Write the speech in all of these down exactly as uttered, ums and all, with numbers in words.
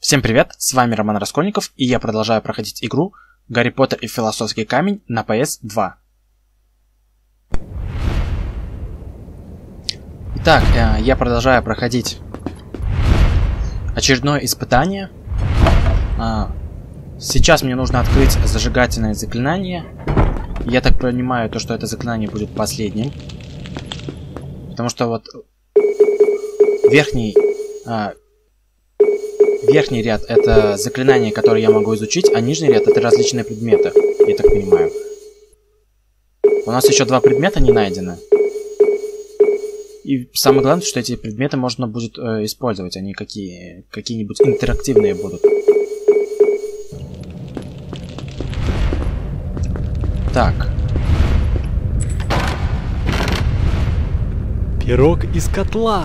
Всем привет, с вами Роман Раскольников, и я продолжаю проходить игру Гарри Поттер и Философский камень на пи эс два. Итак, я продолжаю проходить очередное испытание. Сейчас мне нужно открыть зажигательное заклинание. Я так понимаю, то, что это заклинание будет последним. Потому что вот верхний... Верхний ряд — это заклинания, которые я могу изучить, а нижний ряд — это различные предметы, я так понимаю. У нас еще два предмета не найдены. И самое главное, что эти предметы можно будет э, использовать, они какие, какие-нибудь интерактивные будут. Так. Пирог из котла.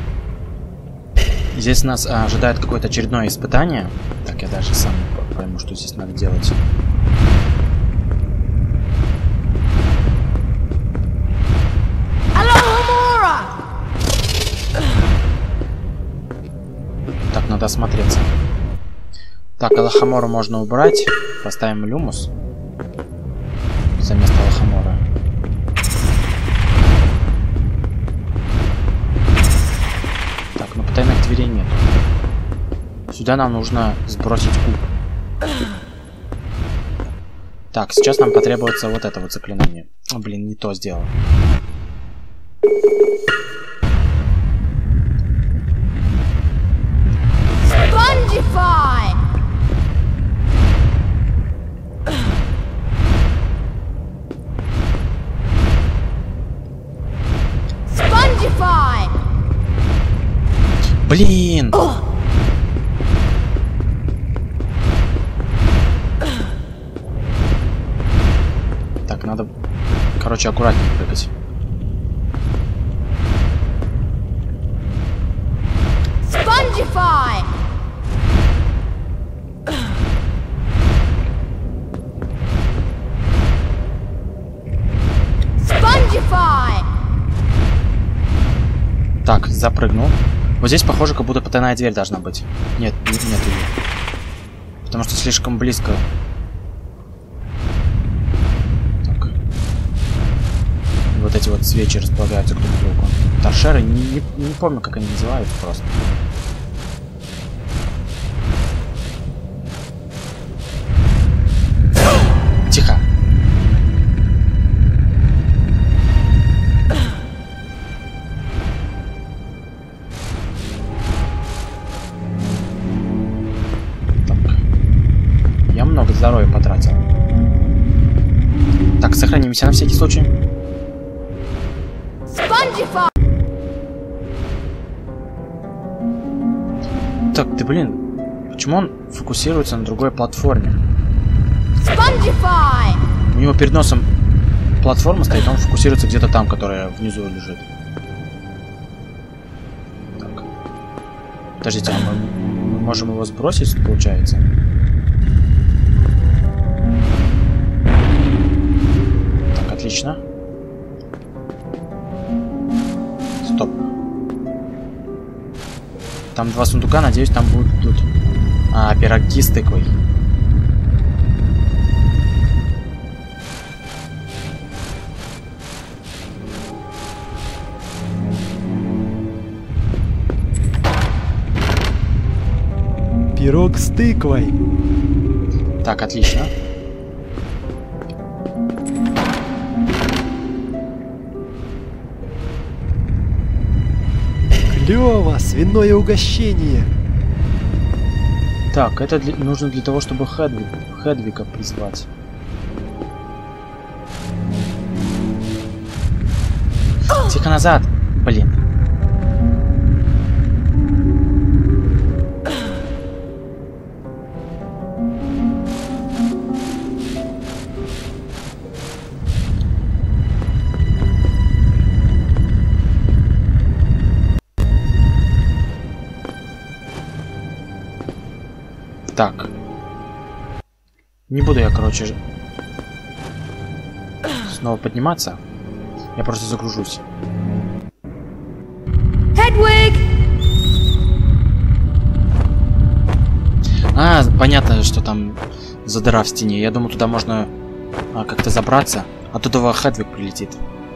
Здесь нас а, ожидает какое-то очередное испытание. Так, я даже сам пойму, что здесь надо делать. Так, надо осмотреться. Так, Алахамору можно убрать. Поставим люмус за место Алахамора. Так, ну потайных дверей нет. Сюда нам нужно сбросить куб. Так, сейчас нам потребуется вот это вот заклинание. О, блин, не то сделал. Spongify! Spongify! Блин! Так, надо, короче, аккуратнее прыгать. Spongify! Spongify! Так, запрыгнул. Вот здесь, похоже, как будто потайная дверь должна быть. Нет, нет ее. Потому что слишком близко. Так. Вот эти вот свечи располагаются друг к другу. Торшеры, не, не, не помню, как они называются просто. Тихо. Много здоровья потратил. Так, сохранимся на всякий случай. Spongify! Так, ты блин, почему он фокусируется на другой платформе? Spongify! У него перед носом платформа стоит, он фокусируется где-то там, которая внизу лежит. Так. Подождите, а мы, мы можем его сбросить, получается? Отлично. Стоп. Там два сундука, надеюсь, там будут тут а, пироги с тыквой. Пирог с тыквой. Так, отлично. Клево, свиное угощение. Так, это для, нужно для того, чтобы Хедвиг, Хедвига призвать. Тихо назад! Блин. Так. Не буду я, короче, снова подниматься. Я просто загружусь. Hedwig! А, понятно, что там за дыра в стене. Я думаю, туда можно а, как-то забраться. А туда Хедвиг прилетит.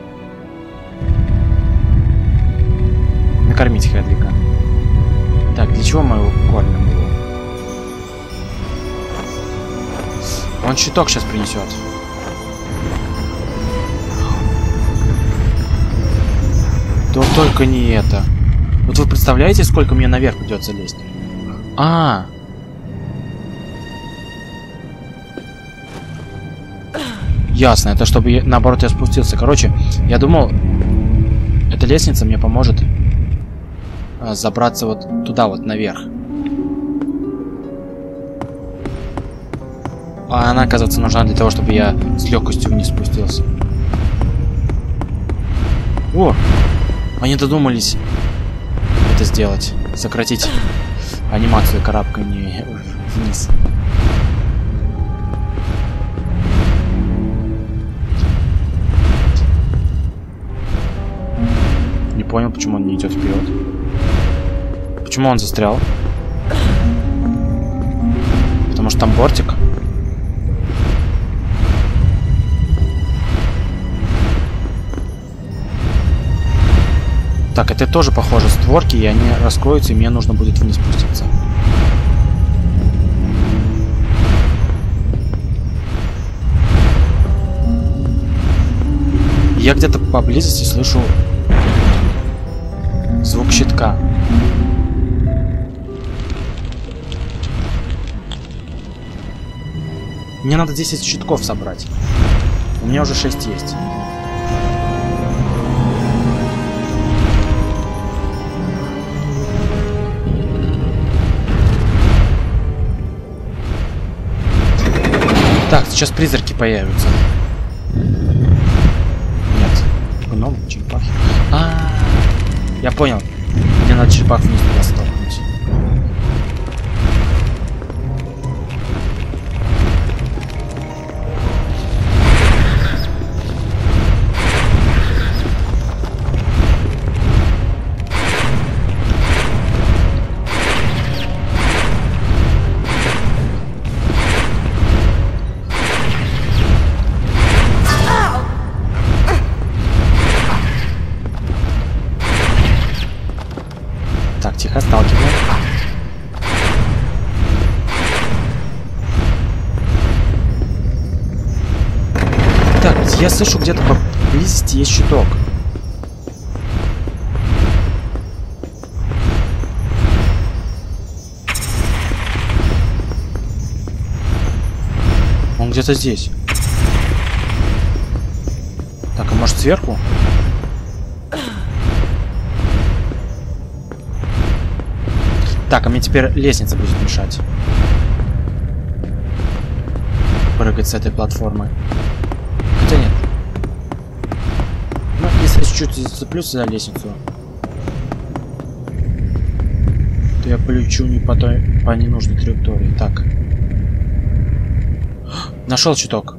Накормить Хедвига. Так, для чего мы его кормим его? Он щиток сейчас принесет. Да только не это. Вот вы представляете, сколько мне наверх придется лезть? А, ясно, это чтобы я, наоборот я спустился. Короче, я думал, эта лестница мне поможет а, забраться вот туда вот наверх. А она, оказывается, нужна для того, чтобы я с легкостью вниз спустился. О! Они додумались это сделать. Сократить анимацию карабкания вниз. Не понял, почему он не идет вперед. Почему он застрял? Потому что там бортик. Так, это тоже похоже створки, и они раскроются, и мне нужно будет вниз спуститься. Я где-то поблизости слышу звук щитка. Мне надо десять щитков собрать. У меня уже шесть есть. Так, сейчас призраки появятся. Нет. Гном, черепахи. А, -а, а, я понял. Мне надо черепах вниз туда столкнуть. Тихо, сталкиваем. Так, я слышу, где-то поблизости есть щиток. Он где-то здесь. Так, а может сверху? Так, а мне теперь лестница будет мешать. Прыгать с этой платформы. Хотя нет. Ну, если я чуть-чуть зацеплюсь за лестницу, то я полечу не по той, по ненужной траектории. Так. Нашел щиток.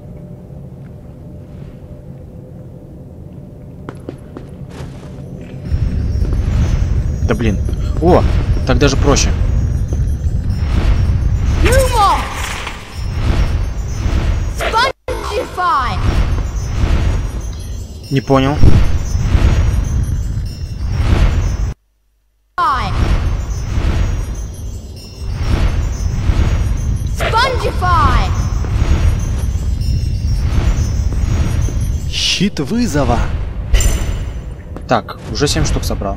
Да блин. О! Так даже проще. Не понял. Щит вызова. Так, уже семь штук собрал.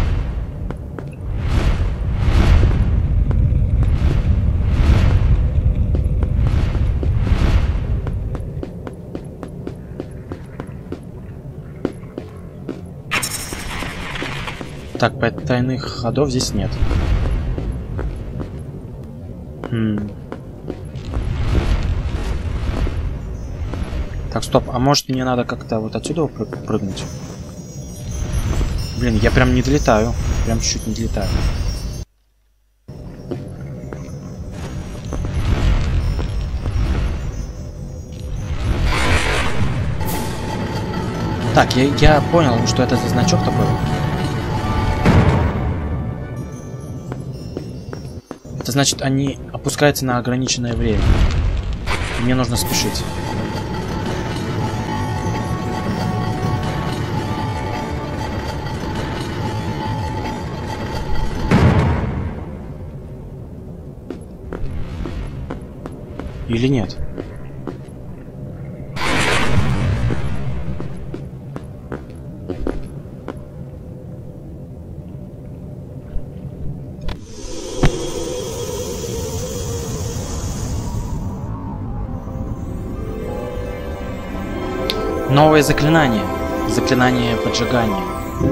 Так, тайных ходов здесь нет. Хм. Так, стоп. А может мне надо как-то вот отсюда прыгнуть? Блин, я прям не долетаю. Прям чуть-чуть не долетаю. Так, я, я понял, что это за значок такой. Это значит, они опускается на ограниченное время. Мне нужно спешить. Или нет? Новое заклинание. Заклинание поджигания.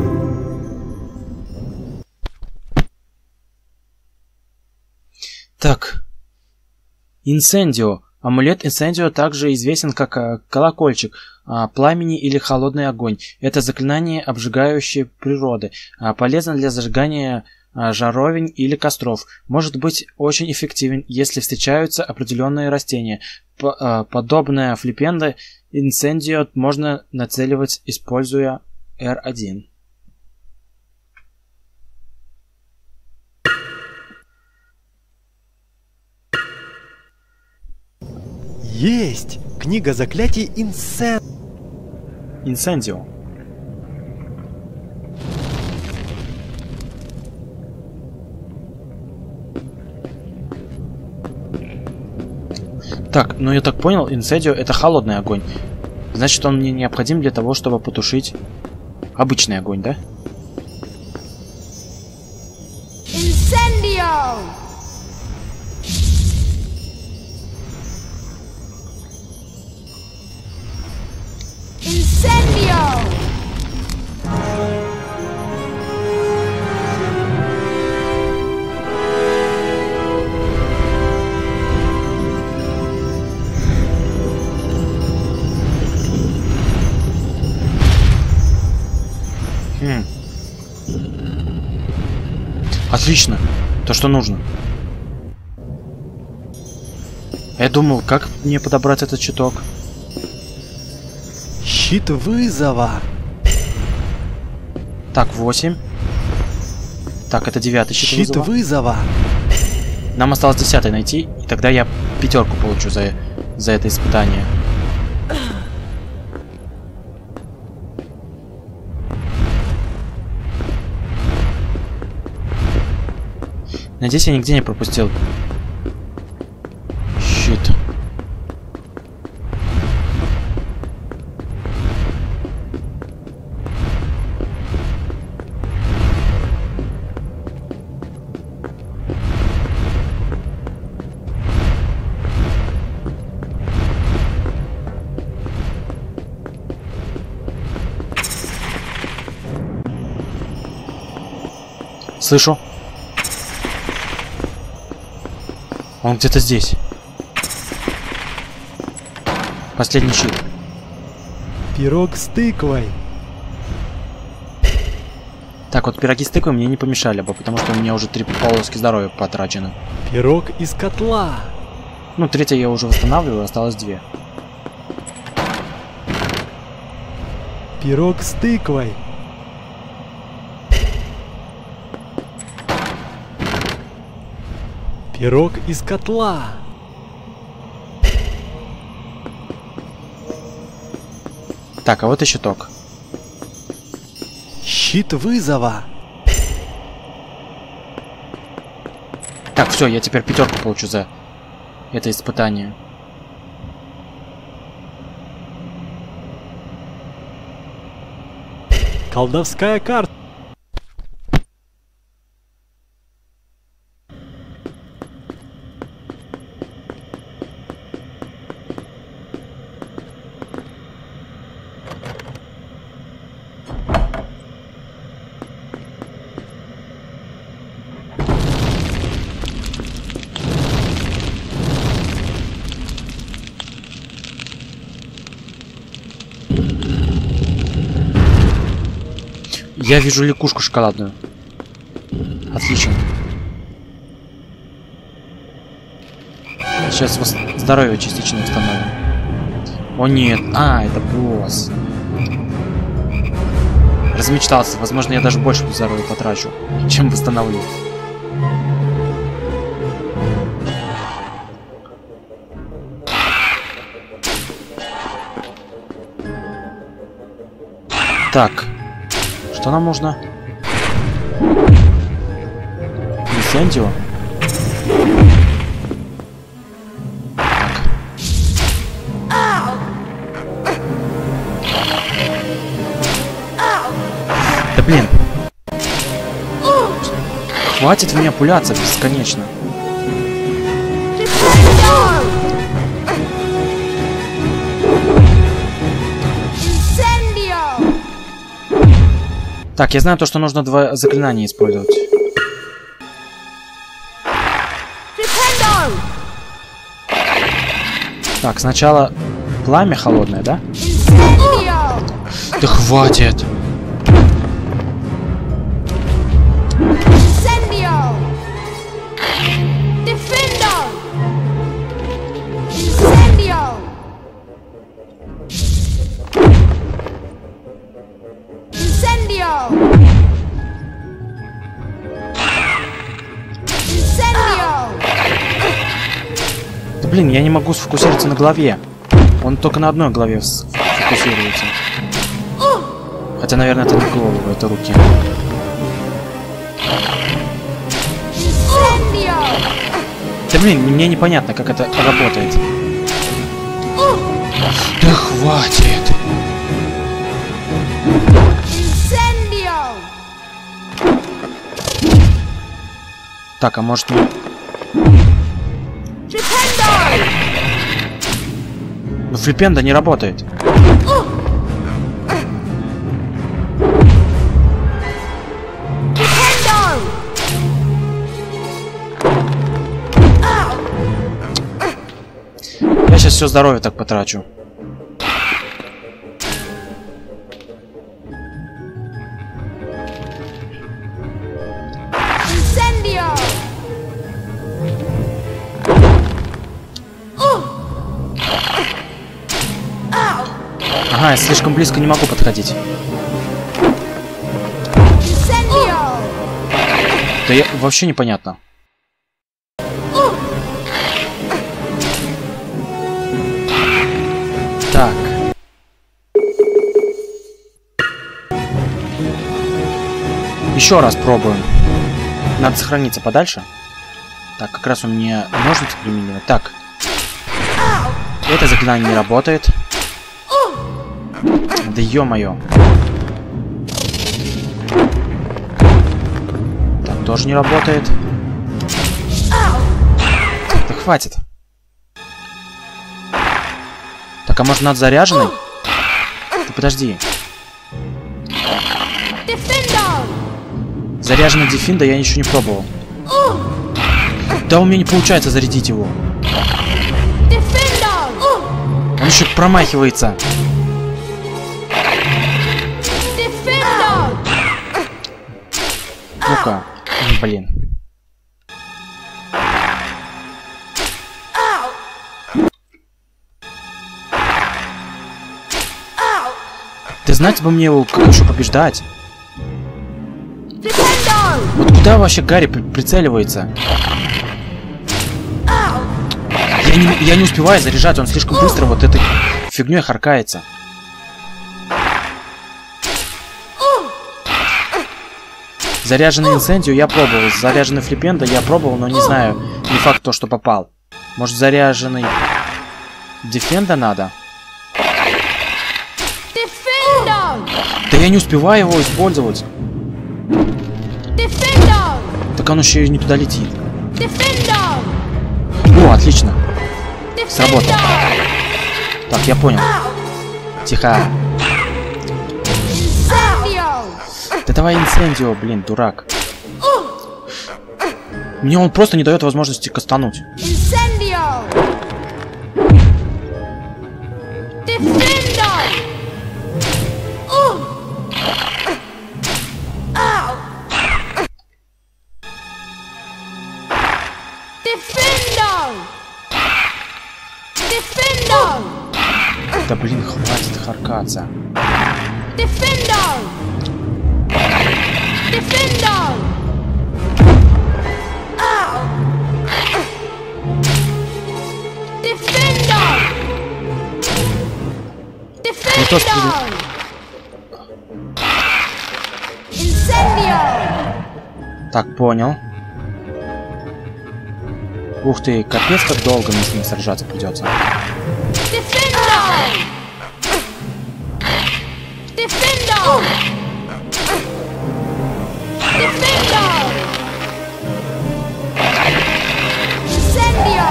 Так. Инсендио. Амулет Инсендио также известен как а, колокольчик а, пламени или холодный огонь. Это заклинание, обжигающее природы. А, полезно для зажигания а, жаровень или костров. Может быть очень эффективен, если встречаются определенные растения. П а, подобное флипенда Инсендио можно нацеливать, используя эр один. Есть! Книга заклятий Инсен... Инсендио. Так, ну я так понял, Инсендио это холодный огонь. Значит, он мне необходим для того, чтобы потушить обычный огонь, да? Incendio! Incendio! Хм. Отлично. То, что нужно. Я думал, как мне подобрать этот щиток? Щит вызова. Так, восемь. Так, это девятый щит, Щит вызова. вызова. Нам осталось десятый найти, и тогда я пятерку получу за, за это испытание. Надеюсь, я нигде не пропустил. Щит. Слышу. Он где-то здесь. Последний щит. Пирог с тыквой. Так, вот пироги с тыквой мне не помешали бы, потому что у меня уже три полоски здоровья потрачено. Пирог из котла. Ну, третья я уже восстанавливаю, осталось две. Пирог с тыквой. Пирог из котла. Так, а вот и щиток. Щит вызова. Так, все, я теперь пятерку получу за это испытание. Колдовская карта. Я вижу лягушку шоколадную. Отлично. Сейчас вос... здоровье частично восстановим. О нет. А, это босс. Размечтался. Возможно, я даже больше здоровья потрачу, чем восстановлю. Так. Что нам нужно? Инсендио. Да блин. Хватит в меня пуляться бесконечно. Так, я знаю то, что нужно два заклинания использовать. Так, сначала пламя холодное, да? Да хватит! Да блин, я не могу сфокусироваться на голове. Он только на одной голове сфокусируется. Хотя, наверное, это не голову, это руки. Да блин, мне непонятно, как это работает. Да хватит! Так, а может мне... Но флипенда не работает. Я сейчас все здоровье так потрачу. Ага, я слишком близко не могу подходить. Да я вообще непонятно. Так. Еще раз пробуем. Надо сохраниться подальше. Так, как раз у меня ножницы применены. Так. Это заклинание не работает. Да ё-моё. Так, тоже не работает. Да хватит. Так, а может надо заряженный? Ты подожди. Заряженный Дефинда я еще не пробовал. Да у меня не получается зарядить его. Он еще промахивается. Ну-ка, блин. Ты знать бы мне его, как еще побеждать? Вот куда вообще Гарри при прицеливается? Я не, я не успеваю заряжать, он слишком быстро вот этой фигней харкается. Заряженный Инсендио я пробовал, заряженный Флипенда я пробовал, но не знаю, не факт то, что попал. Может, заряженный Дефенда надо? Да я не успеваю его использовать. Так он еще и не туда летит. О, отлично. Сработало. Так, я понял. Тихо. Да давай Инсендио, блин, дурак. Мне он просто не дает возможности кастануть. Да блин, хватит харкаться. Не то, что... Так, понял. Ух ты, капец, как долго мне с ним сражаться придется. Defendo! Defendo! Defendo! Incendio!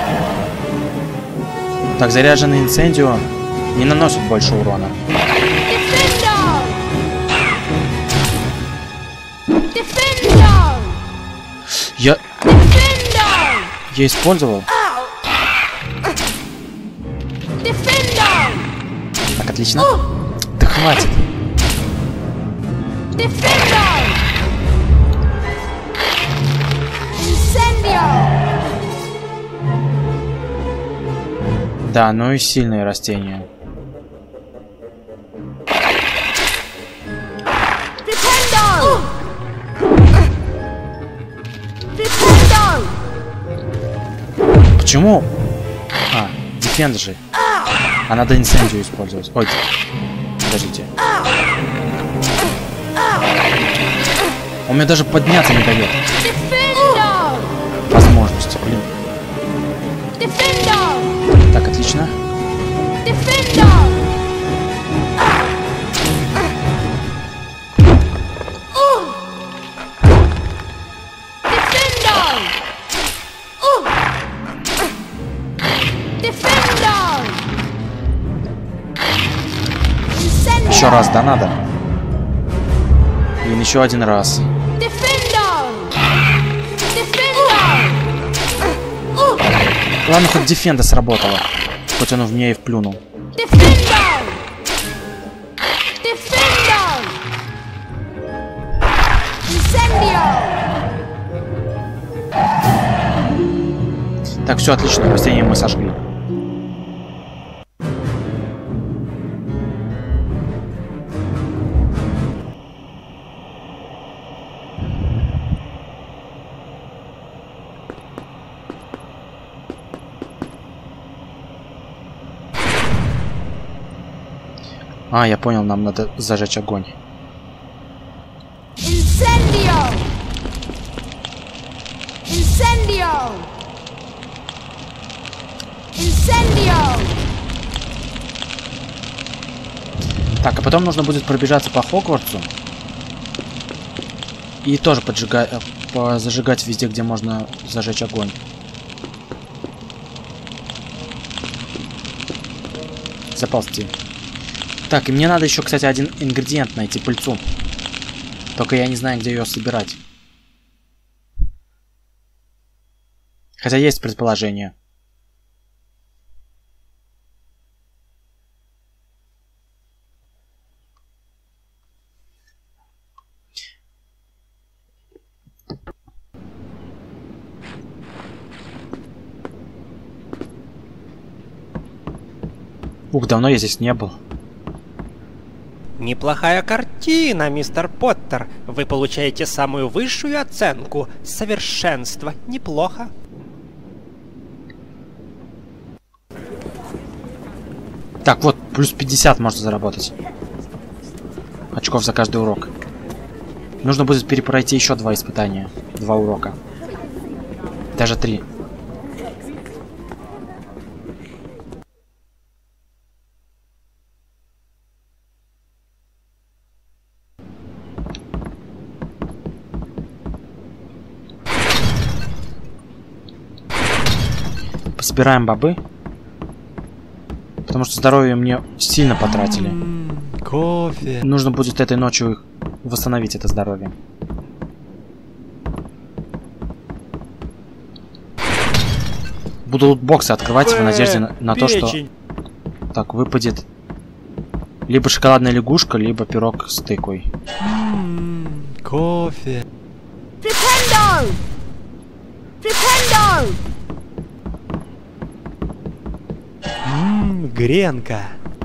Так, заряженный инцендио не наносит больше урона. Defendo! Defendo! Я... Defendo! Я использовал. Defendo! Так, отлично. Да хватит. Defendo! Incendio! Да, ну и сильные растения. Defendo! Defendo! Почему? А, дефенд же. А надо инцендию использовать. Ой, подождите. Он мне даже подняться не дает. Defendo! Возможности, блин. Defendo! Так, отлично. Defendo! Еще раз, да, надо? Блин, еще один раз. Ладно, хоть дефенда сработала. Хоть он в меня и вплюнул. Так, все отлично, растение мы сожгли. А, я понял, нам надо зажечь огонь. Incendio! Incendio! Incendio! Так, а потом нужно будет пробежаться по Хогвартсу. И тоже поджигать, зажигать везде, где можно зажечь огонь. Заползти. Так, и мне надо еще, кстати, один ингредиент найти, пыльцу. Только я не знаю, где ее собирать. Хотя есть предположение. Ух, давно я здесь не был. Неплохая картина, мистер Поттер. Вы получаете самую высшую оценку. Совершенство. Неплохо. Так, вот, плюс пятьдесят можно заработать. Очков за каждый урок. Нужно будет перепройти еще два испытания. Два урока. Даже три. Собираем бобы. Потому что здоровье мне сильно потратили. М-м, кофе. Нужно будет этой ночью восстановить это здоровье. Буду лутбоксы открывать в надежде на, на то, что... Так, выпадет либо шоколадная лягушка, либо пирог с тыквой. М-м, кофе. Flipendo! Flipendo! Ммм, гренка.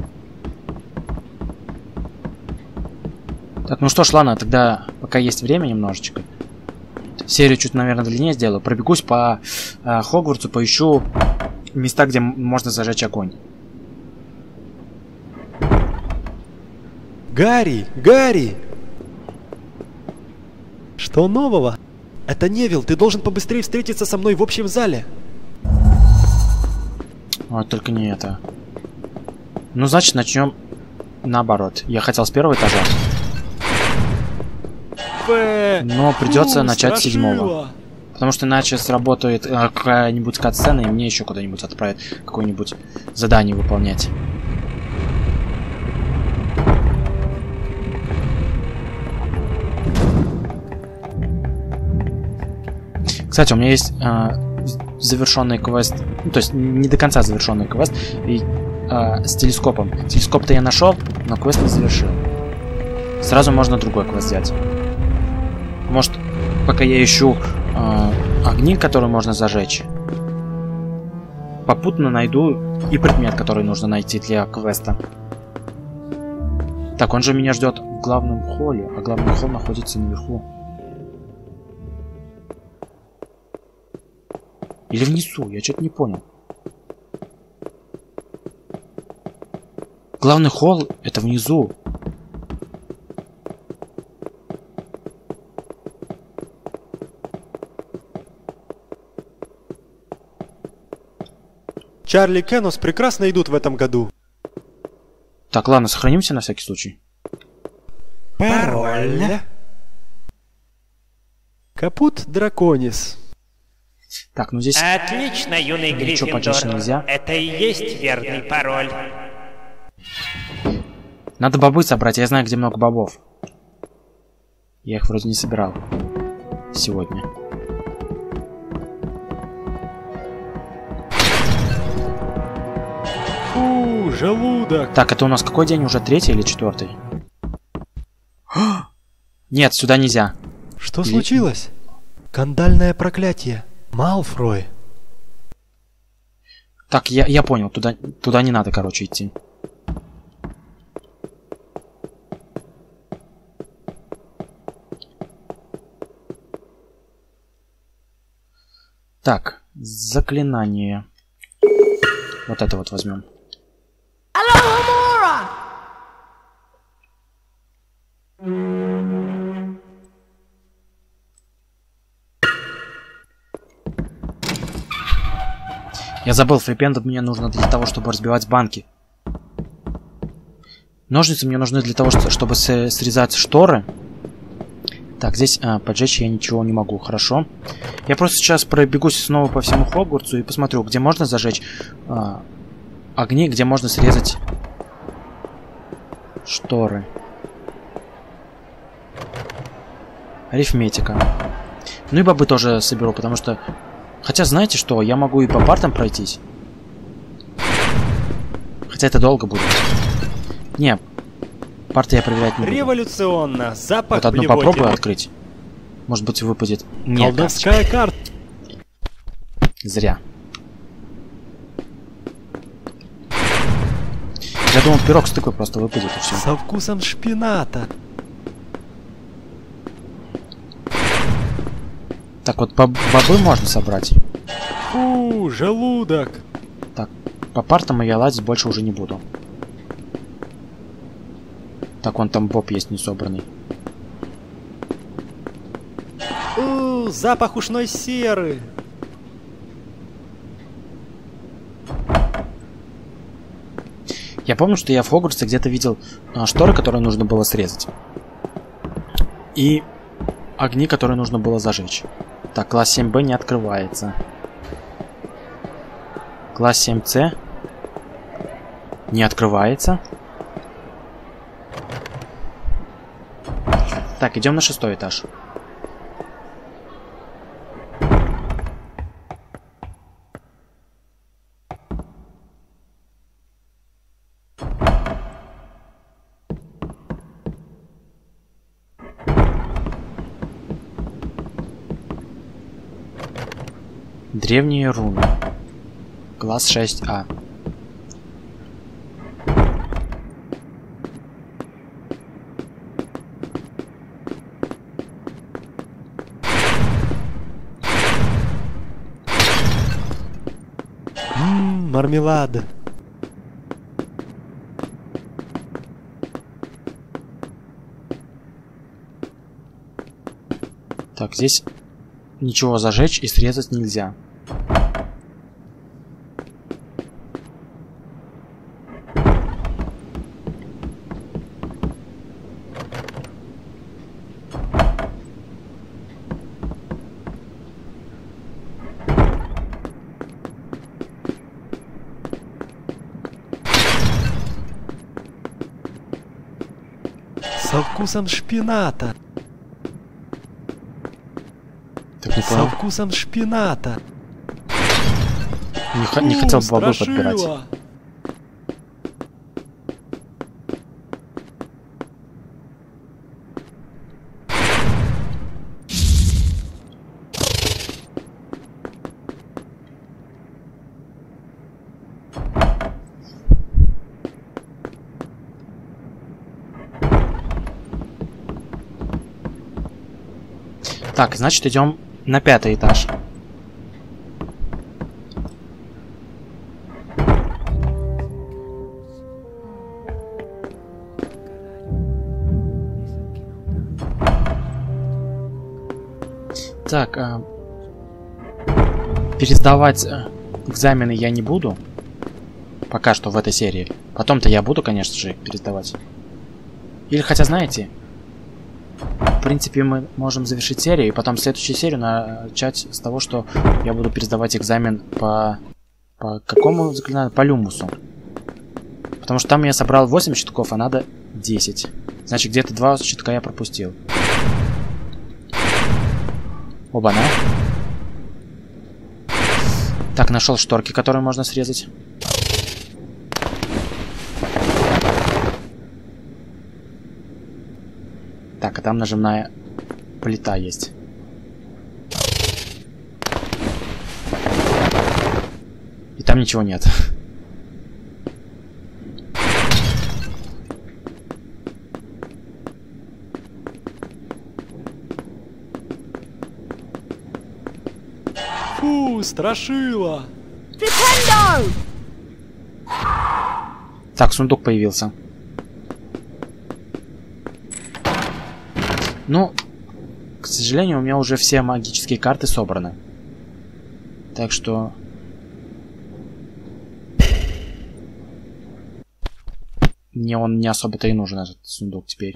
Так, ну что ж, ладно, тогда пока есть время немножечко. Серию чуть, наверное, длиннее сделаю. Пробегусь по э, Хогвартсу, поищу места, где можно зажечь огонь. Гарри, Гарри! Что нового? Это Невил, ты должен побыстрее встретиться со мной в общем зале. Вот только не это. Ну, значит, начнем наоборот. Я хотел с первого этажа. Бэ, Но придется фу, начать с страшила. седьмого. Потому что иначе сработает э, какая-нибудь катсцена, и мне еще куда-нибудь отправят какое-нибудь задание выполнять. Кстати, у меня есть э, завершенный квест, ну, то есть не до конца завершенный квест, и, э, с телескопом. Телескоп-то я нашел, но квест не завершил. Сразу можно другой квест взять. Может, пока я ищу э, огни, которые можно зажечь, попутно найду и предмет, который нужно найти для квеста. Так, он же меня ждет в главном холле, а главный холл находится наверху. Или внизу, я что-то не понял. Главный холл — это внизу. Чарли и Кенос прекрасно идут в этом году. Так, ладно, сохранимся на всякий случай. Пароль. Капут Драконис. Так, ну здесь Отлично, юный ничего почти Гриффиндор. нельзя. Это и есть верный пароль. Надо бобы собрать, я знаю, где много бобов. Я их вроде не собирал сегодня. Фу, желудок. Так, это у нас какой день? Уже третий или четвертый? Нет, сюда нельзя. Что Или- случилось? Кандальное проклятие. Малфрой. Так, я, я понял, туда, туда не надо, короче, идти. Так, заклинание. Вот это вот возьмем. Alohomora! Я забыл, фрипендов мне нужно для того, чтобы разбивать банки. Ножницы мне нужны для того, что- чтобы с- срезать шторы. Так, здесь а, поджечь я ничего не могу, хорошо. Я просто сейчас пробегусь снова по всему Хогвартсу и посмотрю, где можно зажечь а, огни, где можно срезать шторы. Арифметика. Ну и бобы тоже соберу, потому что... Хотя, знаете что, я могу и по партам пройтись. Хотя это долго будет. Не, парты я проверять не буду. Революционно. Запах Вот одну блевотины. попробую открыть. Может быть, выпадет. Нет, Колдовская карта. зря. Я думал, пирог с тыквой просто выпадет и все. Со вкусом шпината. Так, вот боб- бобы можно собрать. Фу, желудок. Так, по партам я ладить больше уже не буду. Так, вон там боб есть не собранный. У, запах ушной серы. Я помню, что я в Хогвартсе где-то видел а, шторы, которые нужно было срезать. И огни, которые нужно было зажечь. Так, класс семь бэ не открывается. Класс семь цэ не открывается. Так, идем на шестой этаж. Древние руны. Класс шесть а. Ммм, мармелад. Так, здесь ничего зажечь и срезать нельзя. Со вкусом шпината. Так не Со понял. вкусом шпината. Не, х- не Фу, хотел бобы страшила. подбирать. Так, значит, идем на пятый этаж. Так, а... пересдавать а, экзамены я не буду. Пока что в этой серии. Потом-то я буду, конечно же, пересдавать. Или хотя, знаете, в принципе, мы можем завершить серию, и потом следующую серию начать с того, что я буду пересдавать экзамен по... По какому заклинанию? По Люмусу. Потому что там я собрал восемь щитков, а надо десять. Значит, где-то два щитка я пропустил. Оба-на. Так, нашел шторки, которые можно срезать. Так, а там нажимная плита есть. И там ничего нет. Фу, страшила. Flipendo! Так, сундук появился. Ну, к сожалению, у меня уже все магические карты собраны. Так что... Мне он не особо-то и нужен, этот сундук теперь.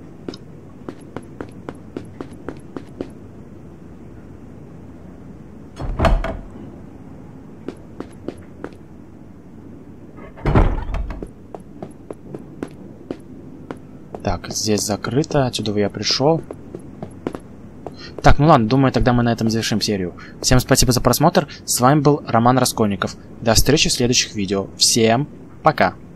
Так, здесь закрыто, отсюда я пришел. Так, ну ладно, думаю, тогда мы на этом завершим серию. Всем спасибо за просмотр, с вами был Роман Раскольников. До встречи в следующих видео. Всем пока!